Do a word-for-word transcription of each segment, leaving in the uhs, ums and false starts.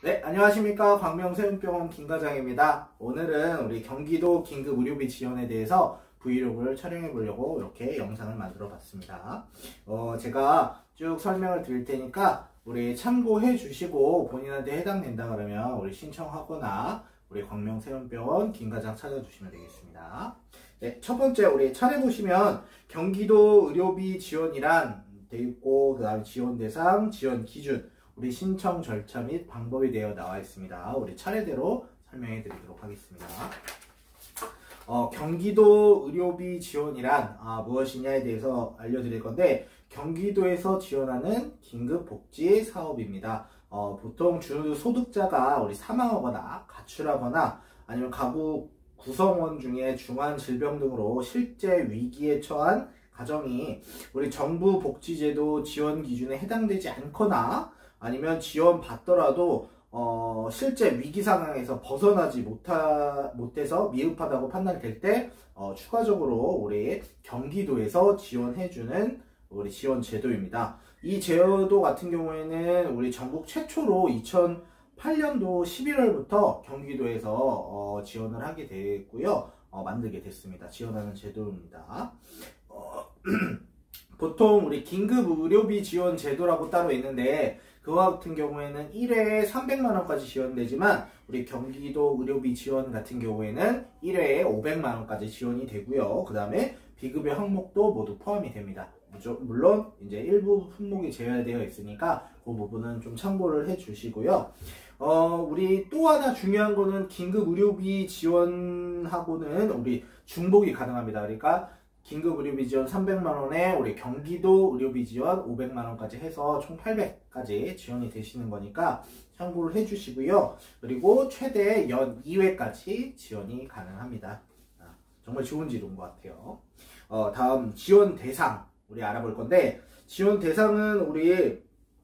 네, 안녕하십니까. 광명세운병원 김과장입니다. 오늘은 우리 경기도 긴급의료비 지원에 대해서 브이로그를 촬영해 보려고 이렇게 영상을 만들어 봤습니다. 어, 제가 쭉 설명을 드릴 테니까 우리 참고해 주시고 본인한테 해당된다 그러면 우리 신청하거나 우리 광명세운병원 김과장 찾아주시면 되겠습니다. 네, 첫 번째 우리 차례 보시면 경기도 의료비 지원이란 돼 있고, 그 다음에 지원 대상, 지원 기준, 우리 신청 절차 및 방법이 되어 나와 있습니다. 우리 차례대로 설명해 드리도록 하겠습니다. 어, 경기도 의료비 지원이란 아, 무엇이냐에 대해서 알려드릴 건데, 경기도에서 지원하는 긴급복지 사업입니다. 어, 보통 주 소득자가 우리 사망하거나 가출하거나 아니면 가구 구성원 중에 중한 질병 등으로 실제 위기에 처한 가정이 우리 정부 복지제도 지원 기준에 해당되지 않거나 아니면 지원 받더라도 어, 실제 위기 상황에서 벗어나지 못하, 못해서 미흡하다고 판단될 때 어, 추가적으로 우리 경기도에서 지원해주는 우리 지원 제도입니다. 이 제도 같은 경우에는 우리 전국 최초로 이천팔 년도 십일월부터 경기도에서 어, 지원을 하게 됐고요. 어, 만들게 됐습니다. 지원하는 제도입니다. 어, 보통 우리 긴급의료비 지원 제도라고 따로 있는데, 그와 같은 경우에는 일 회에 삼백만 원까지 지원되지만 우리 경기도 의료비 지원 같은 경우에는 일 회에 오백만 원까지 지원이 되고요. 그 다음에 비급여 항목도 모두 포함이 됩니다. 물론 이제 일부 품목이 제외되어 있으니까 그 부분은 좀 참고를 해 주시고요. 어, 우리 또 하나 중요한 거는 긴급의료비 지원하고는 우리 중복이 가능합니다. 그러니까 긴급의료비 지원 삼백만 원에 우리 경기도 의료비 지원 오백만 원까지 해서 총 팔백까지 지원이 되시는 거니까 참고를 해 주시고요. 그리고 최대 연 이 회까지 지원이 가능합니다. 아, 정말 좋은 지도인 것 같아요. 어, 다음 지원 대상 우리 알아볼 건데, 지원 대상은 우리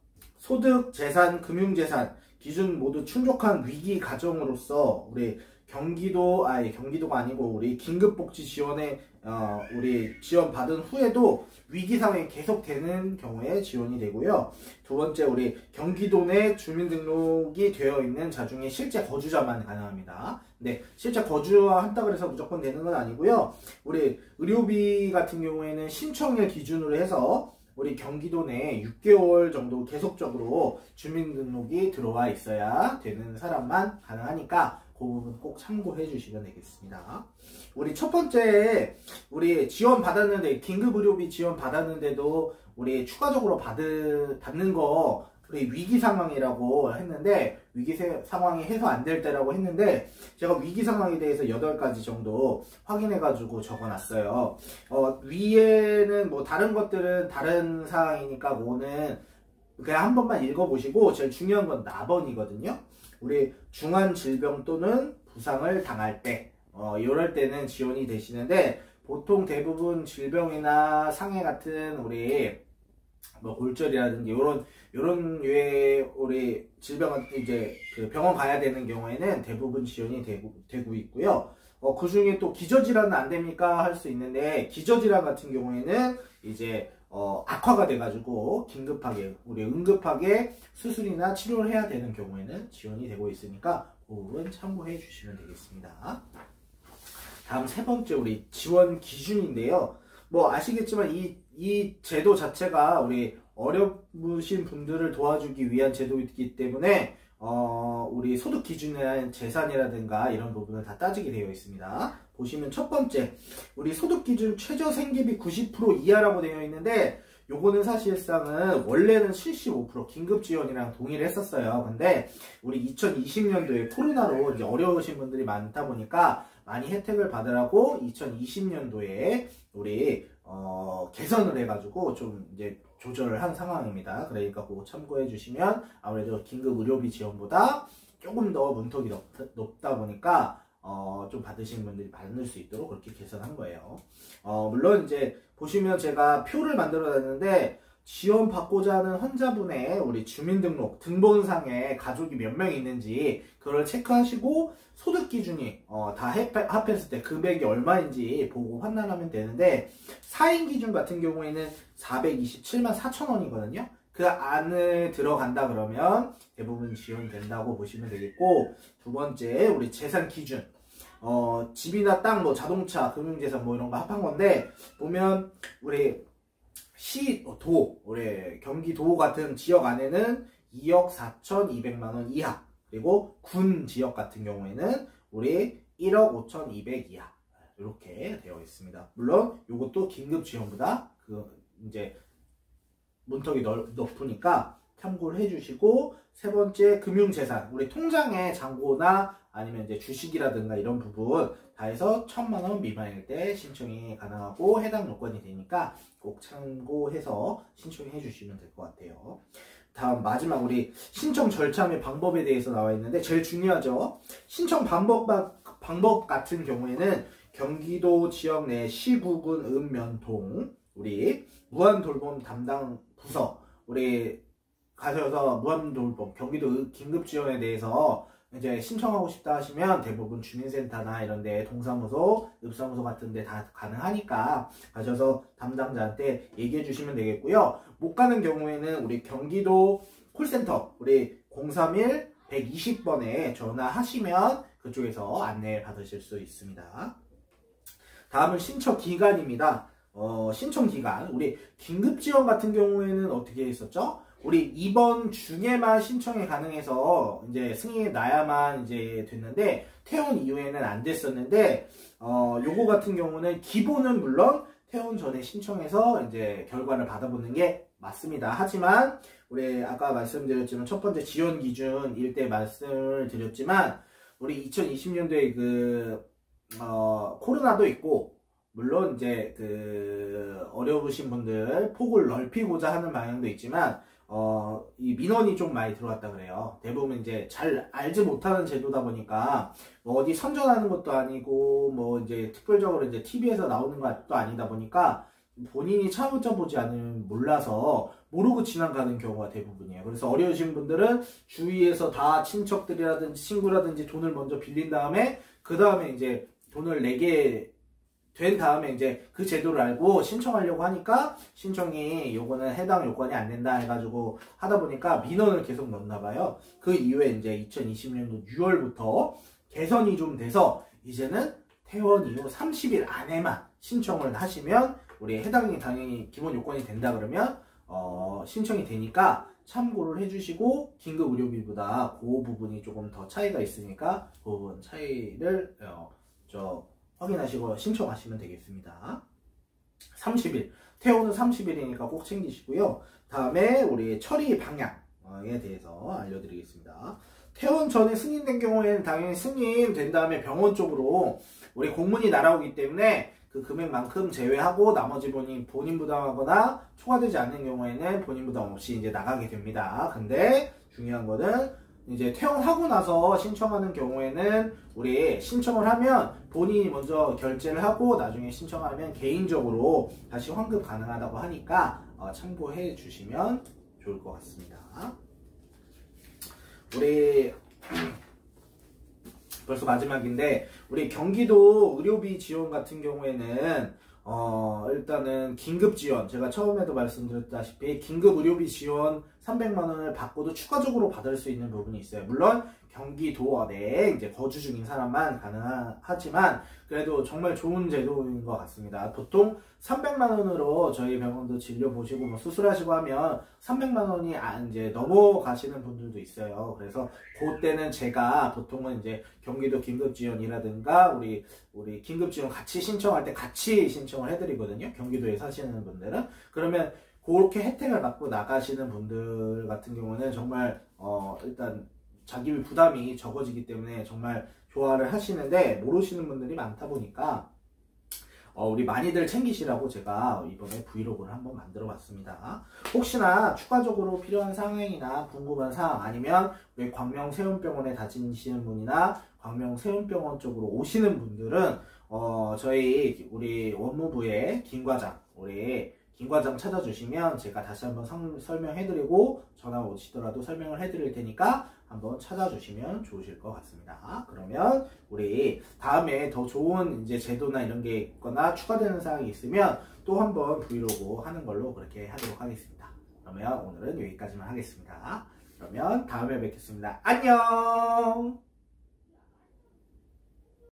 소득, 재산, 금융재산 기준 모두 충족한 위기 가정으로서 우리 경기도, 아니 경기도가 아니고 우리 긴급복지 지원에 어, 우리 지원 받은 후에도 위기 상황이 계속되는 경우에 지원이 되고요. 두 번째, 우리 경기도 내 주민등록이 되어 있는 자 중에 실제 거주자만 가능합니다. 근데 실제 거주한다고 해서 무조건 되는 건 아니고요. 우리 의료비 같은 경우에는 신청일 기준으로 해서 우리 경기도 내에 육 개월 정도 계속적으로 주민등록이 들어와 있어야 되는 사람만 가능하니까 그 부분 꼭 참고해 주시면 되겠습니다. 우리 첫 번째, 우리 지원 받았는데, 긴급의료비 지원 받았는데도 우리 추가적으로 받으, 받는 거 우리 위기 상황이라고 했는데, 위기 상황이 해소 안 될 때라고 했는데, 제가 위기 상황에 대해서 여덟 가지 정도 확인해 가지고 적어 놨어요. 어, 위에는 뭐 다른 것들은 다른 사항이니까 그거는 그냥 한 번만 읽어 보시고, 제일 중요한 건 사 번이거든요. 우리 중한 질병 또는 부상을 당할 때, 어, 이럴 때는 지원이 되시는데, 보통 대부분 질병이나 상해 같은 우리 뭐 골절이라든지 요런 요런 유의 우리 질병 같은 이제 그 병원 가야 되는 경우에는 대부분 지원이 되고 되고 있고요. 어, 그 중에 또 기저질환은 안 됩니까 할 수 있는데, 기저질환 같은 경우에는 이제 어, 악화가 돼가지고 긴급하게 우리 응급하게 수술이나 치료를 해야 되는 경우에는 지원이 되고 있으니까 그 부분 참고해 주시면 되겠습니다. 다음 세 번째, 우리 지원 기준인데요. 뭐 아시겠지만 이, 이 제도 자체가 우리 어려우신 분들을 도와주기 위한 제도이기 때문에 어, 우리 소득 기준이나 재산이라든가 이런 부분을 다 따지게 되어 있습니다. 보시면 첫 번째, 우리 소득 기준 최저 생계비 구십 퍼센트 이하라고 되어 있는데, 요거는 사실상은 원래는 칠십오 퍼센트 긴급 지원이랑 동의를 했었어요. 근데 우리 이천이십 년도에 코로나로 이제 어려우신 분들이 많다 보니까 많이 혜택을 받으라고 이천이십 년도에 우리 어, 개선을 해가지고 좀 이제 조절을 한 상황입니다. 그러니까 그거 참고해 주시면 아무래도 긴급 의료비 지원보다 조금 더 문턱이 높, 높다 보니까 어, 좀 받으시는 분들이 많을 수 있도록 그렇게 개선한 거예요. 어, 물론 이제 보시면 제가 표를 만들어 놨는데, 지원받고자 하는 환자분의 우리 주민등록 등본상에 가족이 몇 명 있는지 그걸 체크하시고 소득 기준이 어, 다 합했을 때 금액이 얼마인지 보고 판단하면 되는데, 사 인 기준 같은 경우에는 사백이십칠만 사천 원이거든요. 그 안을 들어간다 그러면 대부분 지원된다고 보시면 되겠고, 두 번째 우리 재산 기준. 어, 집이나 땅, 뭐 자동차, 금융재산 뭐 이런 거 합한 건데, 보면 우리 시, 도, 우리 경기도 같은 지역 안에는 이억 사천이백만 원 이하, 그리고 군 지역 같은 경우에는 우리 일억 오천이백 이하, 이렇게 되어 있습니다. 물론 이것도 긴급 지원보다 그 이제 문턱이 넓, 높으니까 참고를 해주시고, 세 번째 금융재산, 우리 통장에 잔고나 아니면 이제 주식이라든가 이런 부분 다 해서 천만 원 미만일 때 신청이 가능하고 해당 요건이 되니까 꼭 참고해서 신청해 주시면 될 것 같아요. 다음 마지막 우리 신청 절차 및 방법에 대해서 나와 있는데, 제일 중요하죠. 신청 방법, 방법 같은 경우에는 경기도 지역 내 시구군 읍면동 우리 무한돌봄 담당 부서 우리 가셔서 무한돌봄 경기도 긴급지원에 대해서 이제 신청하고 싶다 하시면 대부분 주민센터나 이런 데 동사무소, 읍사무소 같은 데 다 가능하니까 가셔서 담당자한테 얘기해 주시면 되겠고요. 못 가는 경우에는 우리 경기도 콜센터 우리 공삼일 백이십 번에 전화하시면 그쪽에서 안내 받으실 수 있습니다. 다음은 신청 기간입니다. 어, 신청 기간. 우리 긴급지원 같은 경우에는 어떻게 했었죠? 우리 이번 중에만 신청이 가능해서 이제 승인이 나야만 이제 됐는데, 퇴원 이후에는 안 됐었는데, 어, 요거 같은 경우는 기본은 물론 퇴원 전에 신청해서 이제 결과를 받아보는 게 맞습니다. 하지만 우리 아까 말씀드렸지만 첫 번째 지원 기준일 때 말씀을 드렸지만, 우리 이천이십 년도에 그 어, 코로나도 있고, 물론 이제 그 어려우신 분들 폭을 넓히고자 하는 방향도 있지만, 어, 이 민원이 좀 많이 들어왔다 그래요. 대부분 이제 잘 알지 못하는 제도다 보니까 뭐 어디 선전하는 것도 아니고 뭐 이제 특별적으로 이제 티비에서 나오는 것도 아니다 보니까 본인이 차고쳐 보지 않으면 몰라서 모르고 지나가는 경우가 대부분이에요. 그래서 어려우신 분들은 주위에서 다 친척들이라든지 친구라든지 돈을 먼저 빌린 다음에 그 다음에 이제 돈을 내게 된 다음에 이제 그 제도를 알고 신청하려고 하니까 신청이 요거는 해당 요건이 안 된다 해가지고 하다 보니까 민원을 계속 넣나 봐요. 그 이후에 이제 이천이십 년도 유월부터 개선이 좀 돼서 이제는 퇴원 이후 삼십 일 안에만 신청을 하시면 우리 해당이 당연히 기본 요건이 된다 그러면 어 신청이 되니까 참고를 해주시고, 긴급 의료비보다 그 부분이 조금 더 차이가 있으니까 그 부분 차이를 어, 저 확인하시고 신청하시면 되겠습니다. 삼십 일, 퇴원은 삼십 일이니까 꼭 챙기시고요. 다음에 우리 처리 방향에 대해서 알려드리겠습니다. 퇴원 전에 승인된 경우에는 당연히 승인된 다음에 병원 쪽으로 우리 공문이 날아오기 때문에 그 금액만큼 제외하고 나머지 본인, 본인 부담하거나 초과되지 않는 경우에는 본인 부담 없이 이제 나가게 됩니다. 근데 중요한 거는 이제 퇴원하고 나서 신청하는 경우에는 우리 신청을 하면 본인이 먼저 결제를 하고 나중에 신청하면 개인적으로 다시 환급 가능하다고 하니까 어, 참고해 주시면 좋을 것 같습니다. 우리 벌써 마지막인데, 우리 경기도 의료비 지원 같은 경우에는 어 일단은 긴급 지원, 제가 처음에도 말씀드렸다시피 긴급 의료비 지원 삼백만 원을 받고도 추가적으로 받을 수 있는 부분이 있어요. 물론 경기도 내에 이제 거주 중인 사람만 가능하지만 그래도 정말 좋은 제도인 것 같습니다. 보통 삼백만 원으로 저희 병원도 진료 보시고 뭐 수술하시고 하면 삼백만 원이 이제 넘어가시는 분들도 있어요. 그래서 그때는 제가 보통은 이제 경기도 긴급지원이라든가 우리 우리 긴급지원 같이 신청할 때 같이 신청을 해드리거든요. 경기도에 사시는 분들은. 그러면 그렇게 혜택을 받고 나가시는 분들 같은 경우는 정말 어 일단 자기 부담이 적어지기 때문에 정말 좋아를 하시는데, 모르시는 분들이 많다 보니까 어, 우리 많이들 챙기시라고 제가 이번에 브이로그를 한번 만들어 봤습니다. 혹시나 추가적으로 필요한 상황이나 궁금한 사항, 아니면 우리 광명세운병원에 다니시는 분이나 광명세운병원 쪽으로 오시는 분들은 어, 저희 우리 원무부의 김과장, 우리 김과장 찾아주시면 제가 다시 한번 성, 설명해드리고 전화 오시더라도 설명을 해드릴 테니까 한번 찾아주시면 좋으실 것 같습니다. 그러면 우리 다음에 더 좋은 이제 제도나 이런 게 있거나 추가되는 사항이 있으면 또 한번 브이로그 하는 걸로 그렇게 하도록 하겠습니다. 그러면 오늘은 여기까지만 하겠습니다. 그러면 다음에 뵙겠습니다. 안녕!